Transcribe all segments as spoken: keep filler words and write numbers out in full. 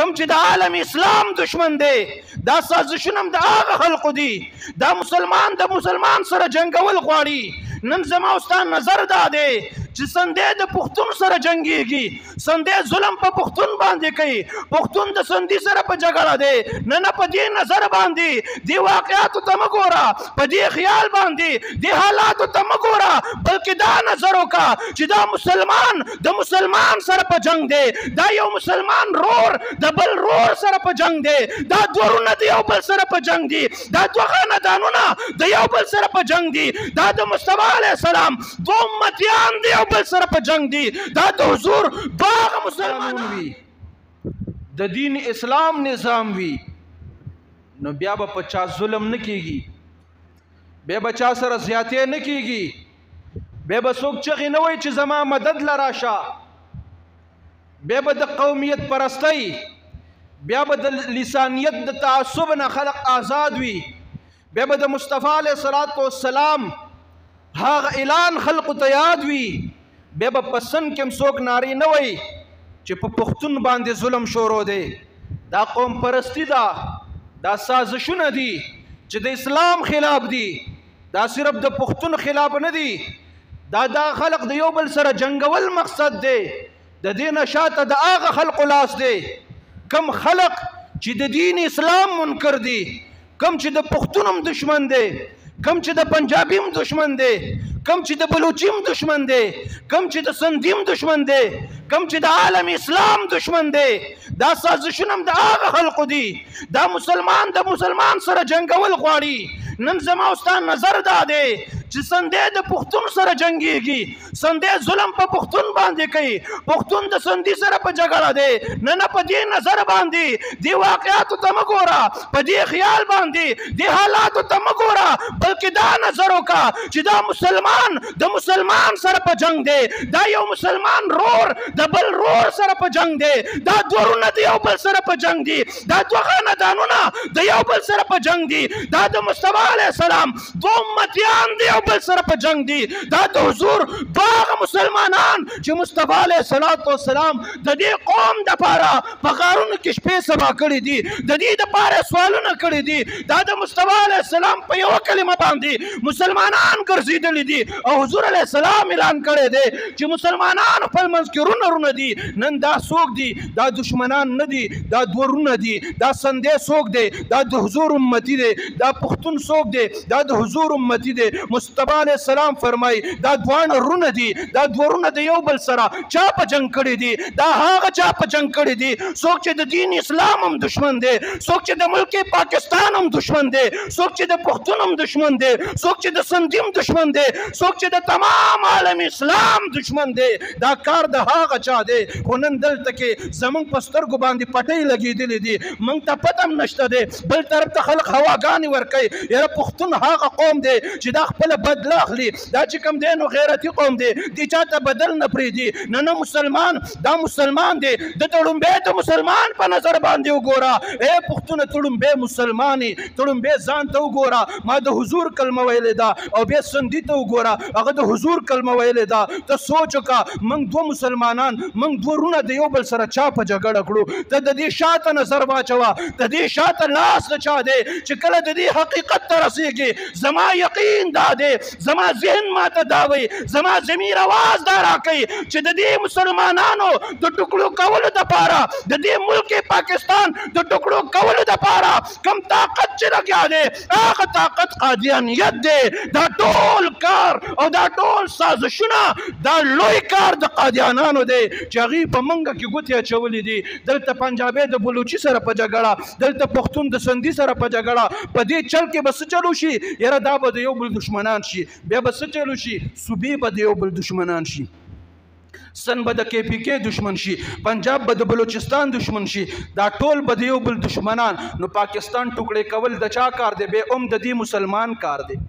کم چې د عالم اسلام دشمن دی دا سازشونه هم د هغه خلقو دي دا مسلمان د مسلمان سره جنګول غواړي نن زما او ستا نظر دا دی چې سندی د پښتون سره جنګیږي سندی ظلم په پښتون باندې کوي پښتون د سندي سره په جګړه دی نه نه په دې نظر باندې دې واقعاتو ته مه ګوره په دې خیال باندې دې حالاتو ته مه ګوره بلکې دا نظر وکړه چې دا مسلمان د مسلمان سره په جنګ دی دا یو مسلمان رور د بل رور سره په جنګ دی دا دوه ورونه د یو بل سره په جنګ دي دا دوه خاندانونه د یو بل سره په جنګ دي دا د مصطفی علیه السلام دوه امتیان د یو بل سره په جنګ دي دا د حضور باغ مسلمان وي د دین اسلام نظام وي نو بیا به په چا ظلم نه کیږي بیا به چا سره زیاتې نه کیږي بیا به څوک چغې نه وایي چې زما مدد له راشه بیا به د قومیت پرستی بیا به د لسانیت د تعصب نه خلق آزاد وي بیا به د مصطفی علیه السلام هغه اعلان خلقو ته یاد وي بیا به په سن کې هم څوک نارې نه وایي چې په پښتون باندې ظلم شروع دی دا قوم پرستی ده دا سازشونه دي چې د اسلام خلاف دي دا صرف د پښتون خلاف نه دي دا دا خلق د یو بل سره جنګول مقصد دی د دې نه شاته د هغه خلقو لاس دی کم خلق چې د دین اسلام منکر دي کم چې د پښتون هم دشمن دی کم چې د پنجابي هم دشمن دی کم چې د بلوچي هم دشمن دی کم چې د سندي هم دشمن دی کم چې د عالم اسلام دشمن دی دا سازشونه هم د هغه خلقو دي دا مسلمان د مسلمان سره جنګول غواړي نن زما او ستا نظر دا دی چې سندی د پښتون سره جنګیږي سندی ظلم په پښتون باندې کوي پښتون د سندي سره په جګړه دی نه نه په دې نظر باندې دې واقعاتو ته مه ګوره په دې خیال باندې دې حالاتو ته مه ګوره بلکې دا نظر وکړه چې دا مسلمان د مسلمان سره په جنګ دی دا یو مسلمان رور د بل رور سره په جنګ دی دا دوه ورونه د یو بل سره په جنګ دي دا دوه خاندانونه د یو بل سره په جنګ دي دا د مصطفی علیه السلام دوه امتیان د یو بل سره په جنگ دي دا د حضور باغ مسلمانان چې مصطفی علیه السلام د دې قوم دپاره په غارونو کې شپې سبا کړي دي د دې دپاره سوالونه کړي دي دا د مصطفی علیه السلام په یوه کلمه باندې مسلمانان ګرځېدلي دي او حضور علیه السلام اعلان کړی دی چې مسلمانان خپل منځ کې رونه رونه دي نن دا څوک دي دا دشمنان نه دي دا دوه رونه دي دا سندی څوک دی دا د حضور امتی دی دا پښتون څوک دی دا د حضور امتی دی مصطفی علیه السلام فرمای دا دوانه رونه دي دا دوه رونه د یو بل سره چا په جنګ کړي دي دا هغه چا په جنګ کړي دي څوک چې د دین اسلام هم دشمن دی څوک چې د ملک پاکستان هم دشمن دی څوک چې د پښتون هم دشمن دی څوک چې د سندي هم دشمن دی څوک چې د تمام عالم اسلام دشمن دی دا کار د هغه چا دی خو نن دلته کې زمونږ په سترګو باندې پټۍ لګېدلې دي موږ ته پته هم نشته دی بل طرف ته خلک هواګانې ورکوي یاره پښتون هغه قوم دی چې دا خپله بدله اخلي دا چې کوم دی نو غیرتي قوم دی دې چاته بدل نه پرېږدي نه نه مسلمان دا مسلمان دی د ته لومبی د مسلمان په نظر باندې وګوره ای پښتونه ته لومبی مسلمان یې ته لومبی ځان ته وګوره ما د حضور کلمه ویلې ده او بیا سندي ته وګوره هغه د حضور کلمه ویلې ده ته سوچ وکړه موږ دوه مسلمانان موږ دوه رونه د یو بل سره چا په جګړه کړو ته د دې شاته نظر واچوه د دې شاته لاس د چا دی چې کله د دې حقیقت ته رسېږي زما یقین دا دی زما ذهن ماته دا وایي زما ضمیر اواز دا راکوي چې د دې مسلمانانو د ټکړو کولو دپاره د دې ملک پاکستان د ټکړو کولو دپاره کم طاقت چې لګیا دی هغه طاقت قادیانیت دی دا ټول کار او دا ټول سازشونه دا لوی کار د قادیانانو دی چې هغوی په منګه کې ګوتې اچولي دي دلته پنجابی د بلوچي سره په جګړه دلته پښتون د سندي سره په جګړه په دې چل کې به څه چلو شي یاره دا به د یو بل دشمنان شي بیا به څه چلو شي صوبې به د یو بل دشمنان شي سن به د کې پی کې دشمن شي پنجاب به د بلوچستان دشمن شي دا ټول به د یو بل دشمنان نو پاکستان ټوکړې کول د چا کار دی بیا هم د دې مسلمان کار دی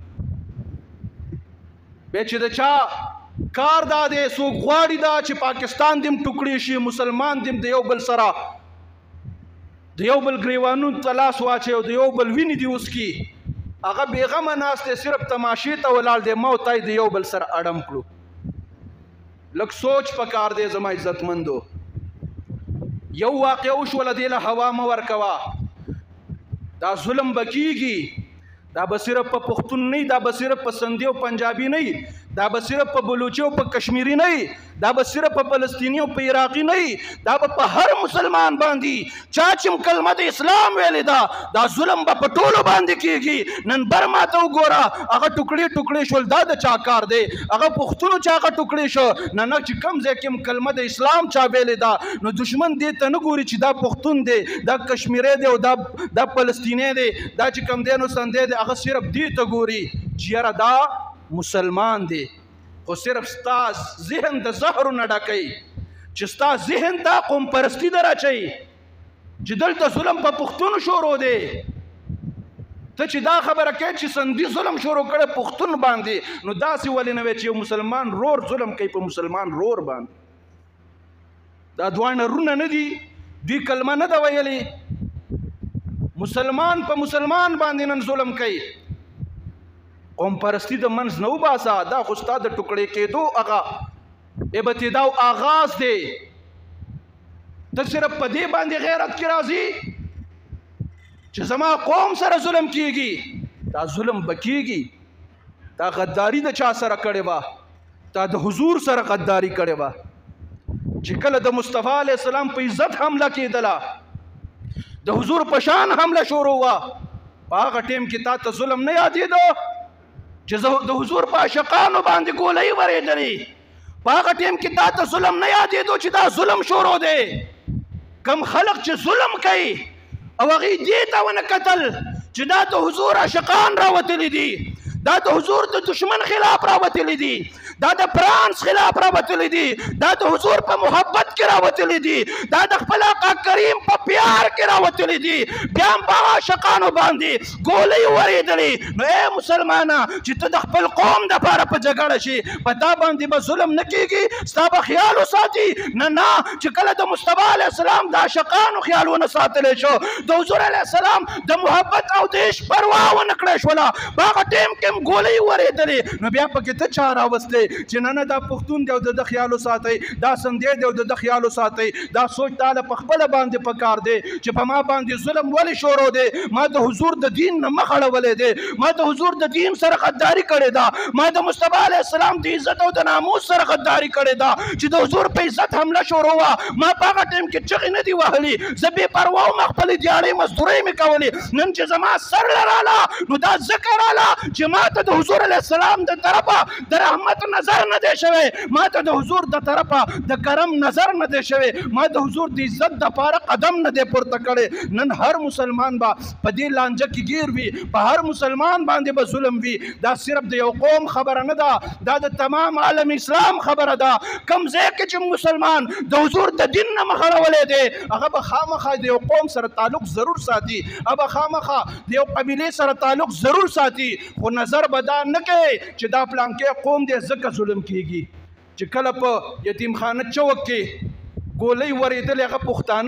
بیا چې د چا کار دا دی څوک غواړي دا چې پاکستان دې هم ټوکړې شي مسلمان دې هم د یو بل سره د یو بل ګریوانونو ته لاس واچوي او د یو بل وینې دې وڅکي هغه بېغمه ناست دی صرف تماشې ته ولاړ دی ما او تای د یو بل سره اړم کړو لږ سوچ پکار دی زما عزتمندو یو واقع وشوله دې له هوا مه ورکوه دا ظلم به کېږي دا به صرف په پښتون نه دا به صرف په سندي او پنجابي نه دا به صرف په بلوچي او په کشمیري نه دا به صرف په فلسطیني او په عراقي نه دا به په هر مسلمان باندې چا چې کلمه د اسلام ویلې ده دا ظلم به په ټولو باندې کېږي نن برما ته وګوره هغه ټوکړې ټوکړې شول دا د چا کار دی هغه پښتونو چې هغه ټوکړې شو نه نه چې کوم ځای کې کلمه د اسلام چا ویلې ده نو دشمن دې ته نه ګوري چې دا پښتون دی دا کشمیری دی او دا دا فلسطینی دی دا چې کوم دی نو سندی دی هغه صرف دې ته ګوري چې یاره دا مسلمان دی خو صرف ستا ذهن د زهرو نه ډکوي چې ستا ذهن ته قوم پرستي در اچوي چې دلته ظلم په پښتون شروع دی ته چې دا خبره کوې چې سندي ظلم شروع کړی پښتون باندې نو داسې ولې نه وی چې یو مسلمان رور ظلم کوي په مسلمان رور باندې دا دواړه رونه نه دي دوی کلمه نه ده ویلې مسلمان په مسلمان باندې نن ظلم کوي قوم پرستی د منځ نه وباسه دا خو ستا د ټوکړې کېدو هغه ابتدا او آغاز دی ته صرف په دې باندې غیرت کې راځي چې زما قوم سره ظلم کېږي دا ظلم به کېږي دا غداري د چا سره کړې وه دا د حضور سره غداري کړې وه چې کله د مصطفی علیه السلام په عزت حمله کېدله د حضور په شان حمله شروع وه په هغه ټیم کې تا ته ظلم نه یادېده چې د حضور په عاشقانو باندې ګولۍ ورېدلې په هغه ټیم کې تا ته ظلم نه یادېدو چې دا ظلم شروع دی کم خلق چې ظلم کوي او هغې دې ته ونه کتل چې دا د حضور عاشقان راوتلي دي دا د حضور د دشمن خلاف راوتلي دي دا د فرانس خلاف راوتلي دي دا د حضور په محبت کې راوتلي دي دا د خپل آقا کریم په پیار کې راوتلي دي بیا هم په عاشقانو باندې ګولۍ ورېدلې نو ای مسلمانه چې ته د خپل قوم دپاره په جګړه شي په تا باندې به ظلم نه کېږي ستا به خیال وساتي نه نه چې کله د مصطفی علیه السلام د عاشقانو خیال ونه ساتلی شو د حضور علیه السلام د محبت او د عشق پروا ونه کړی شوله په هغه ټیم کې هم ګولۍ ورېدلې نو بیا پکې ته چا راوستی چې نه نه دا پښتون دی او د ده خیال وساتئ دا سندی دی او د ده خیال وساتئ دا سوچ تاله په خپله باندې پکار دی چې په ما باندې ظلم ولې شروع دی ما د حضور د دین نه مخ اړولی دی ما د حضور د دین سره غداري کړې ده ما د مصطفی علیه السلام د عزت او د ناموس سره غداري کړې ده چې د حضور په عزت حمله شروع وه ما په هغه ټیم کې چغې نه دي وهلي زه بې پروا وم خپلې دیاړۍ مزدورۍ مې کولې نن چې زما سر له راله نو دا ځکه راله چې ما ته د حضور علیه السلام د طرفه د رحمت نظر نه دی شوی ما ته د حضور د طرفه د کرم نظر نه دی شوی ما د حضور د عزت دپاره قدم نه دی پورته کړی نن هر مسلمان به په دې لانجه کې ګیر وي په هر مسلمان باندې به ظلم وي دا صرف د یو قوم خبره نه ده دا د تمام عالم اسلام خبره ده کوم ځای کې چې مسلمان د حضور د دین نه مخ اړولی دی هغه به خامخا د یو قوم سره تعلق ضرور ساتي هغه به خامخا د یو قبیلې سره تعلق ضرور ساتي خو نظر به دا نه کوي چې دا پلانکې قوم دی ځکه ظلم کېږي چې کله په یتیمخانه چوک کې ګولۍ ورېدلې هغه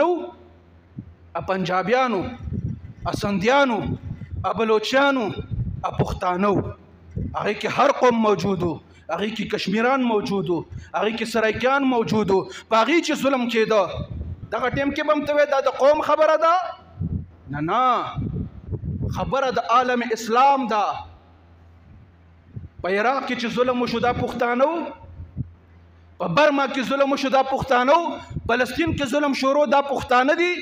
پښتانه ا پنجابیانو ا سندیانو ا بلوچیانو ا پښتانو هغې کې هر قوم موجود و هغې کې کشمیران موجود و هغې کې سرایکیان موجود و په هغې چې ظلم کېده دغه ټیم کې به هم ته وایې دا د قوم خبره ده نه نه خبره د عالم اسلام ده په عراق کې چې ظلم وشو دا پښتانه و په برما کې ظلم وشو دا پښتانه و فلسطین کې ظلم شروع دا پښتانه دي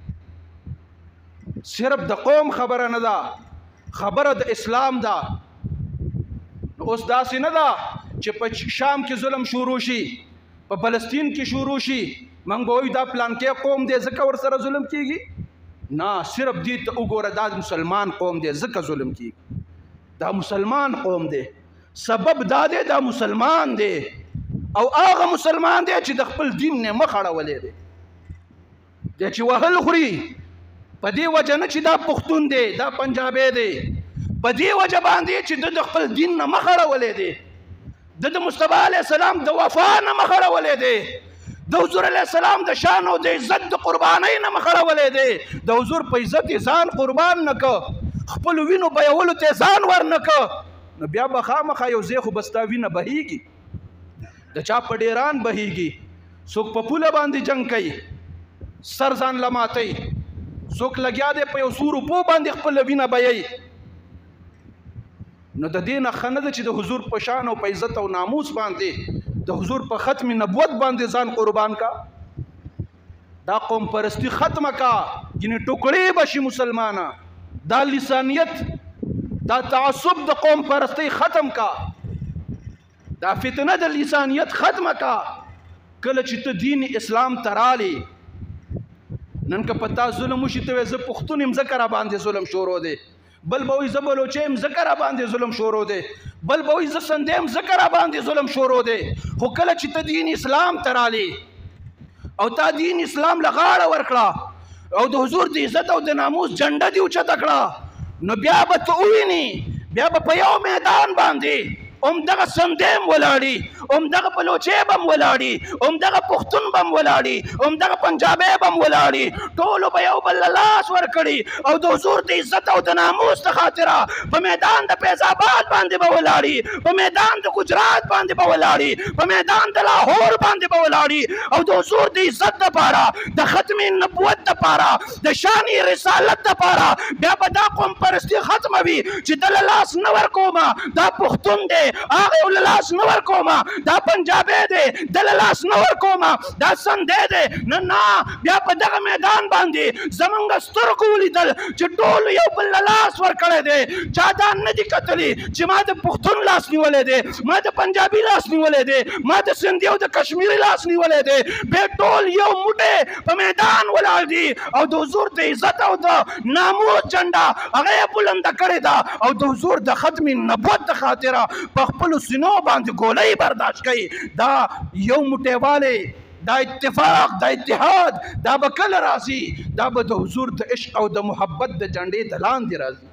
صرف د قوم خبره نه ده خبره د اسلام ده اوس داسې نه ده چې په شام کې ظلم شروع شي په فلسطین کې شروع شي موږ به وایو دا پلانکې قوم دی ځکه ورسره ظلم کېږي نه صرف دې ته وګوره دا مسلمان قوم دی ځکه ظلم کېږي دا مسلمان قوم دی سبب دا دی دا مسلمان دی او هغه مسلمان دی چې د خپل دین نه مخ اړولی دی دی چې وهل خوري په دې وجه نه چې دا پښتون دی دا پنجابی دی په دې وجه باندې چې د خپل دین نه مخ اړولی دی د مصطفی علیه السلام د وفا نه مخ اړولی دی د حضور علیه السلام د شان او د عزت د قربانۍ نه مخ اړولی دی د حضور په عزت یې ځان قربان نه که خپلو وینو بیولو ته یې ځان ور نه که نو بیا به خامخا یو ځای خو به ستا وینه بهیږي د چا په ډیران بهیږي څوک په پوله باندې جنګ کوي سر ځان له ماتئ څوک لګیا دی په یو څو روپو باندې خپله وینه بیئ نو د دې نه ښه نه ده چې د حضور په شان او په عزت او ناموس باندې د حضور په ختم نبوت باندې ځان قربان کا دا قوم پرستی ختمه کا یعنی ټوکړې به شي مسلمانه دا لسانیت دا تعصب د قوم پرستی ختم کا دا فتنه د لسانیت ختمه کا کله چې ته دین اسلام ته رالې نن که په تا ظلم وشي ته وایې زه پښتون یم ځکه را باندې ظلم شروع دی بل به وایي زه بلوچی یم ځکه را باندې ظلم شروع دی بل به وایي زه سندی یم ځکه را باندې ظلم شروع دی خو کله چې ته دین اسلام ته رالې او تا دین اسلام له غاړه ورکړه او د حضور د عزت او د ناموس جنډه دې اوچته کړه نو بیا به ته وویني بیا به په یو میدان باندې همدغه سندی هم ولاړي همدغه بلوچی به هم ولاړي همدغه پښتون به هم ولاړي همدغه پنجابی به هم ولاړي ټولو به یو بل له لاس ورکړي او د حضور د عزت او د ناموس د خاطره په میدان د فیض آباد باندې به ولاړي په میدان د ګجرات باندې به ولاړي په میدان د لاهور باندې به ولاړي او د حضور د عزت دپاره د ختم نبوت دپاره د شان رسالت دپاره بیا به دا قوم پرستی ختمه وي چې دله لاس نه ورکومه دا پښتون دی هغه ول لاس نه ورکوما دا پنجابی دی دل لاس نه ورکوما دا سندی دی نه نه بیا په دغه میدان باندې زمونږ سترګو ولیدل چې ټول یو بل لاس ورکړی دی چا دا نه دي کتلي چې ما د پښتون لاس نیولی دی ما د پنجابي لاس نیولی دی ما د سندي او د کشمیري لاس نیولی دی بیا ټول یو موټی په میدان ولاړ دي او د حضور د عزت او د ناموس جنډه هغه یې بلنده کړې ده او د حضور د ختم نبوت د خاطره په خپلو سینو باندې ګولۍ برداشت کوي دا یو موټیوالی دا اتفاق دا اتحاد دا به کله راځي دا به د حضور د عشق او د محبت د جنډې د لاندې راځي